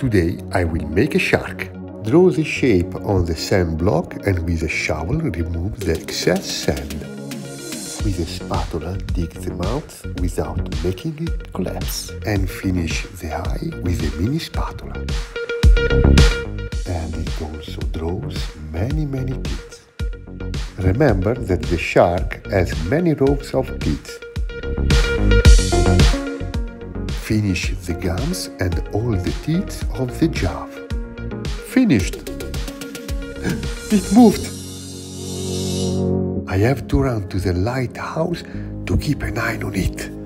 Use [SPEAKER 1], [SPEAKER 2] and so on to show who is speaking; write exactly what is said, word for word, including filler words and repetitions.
[SPEAKER 1] Today I will make a shark. Draw the shape on the sand block and with a shovel remove the excess sand. With a spatula dig the mouth without making it collapse and finish the eye with a mini spatula. And it also draws many many teeth. Remember that the shark has many rows of teeth. Finish the gums and all the teeth of the jaw. Finished! It moved! I have to run to the lighthouse to keep an eye on it.